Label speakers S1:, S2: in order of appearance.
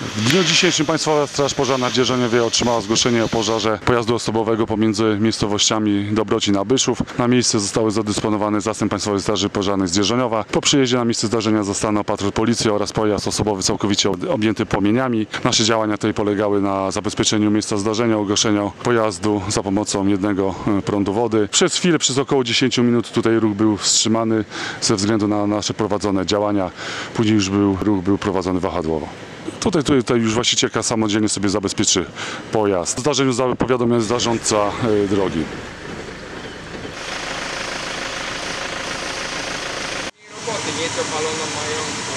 S1: W dniu dzisiejszym Państwowa Straż Pożarna w Dzierżoniowie otrzymała zgłoszenie o pożarze pojazdu osobowego pomiędzy miejscowościami Dobrocin a Byszów. Na miejsce zostały zadysponowany zastęp Państwowej Straży Pożarnej z Dzierżoniowa. Po przyjeździe na miejsce zdarzenia zastanął patrol policji oraz pojazd osobowy całkowicie objęty płomieniami. Nasze działania tutaj polegały na zabezpieczeniu miejsca zdarzenia, ugaszeniu pojazdu za pomocą jednego prądu wody. Przez chwilę, przez około 10 minut tutaj ruch był wstrzymany ze względu na nasze prowadzone działania. Później już ruch był prowadzony wahadłowo. Tutaj już właścicielka samodzielnie sobie zabezpieczy pojazd. O zdarzeniu powiadomił zarządca drogi.
S2: Roboty nieco palono mają.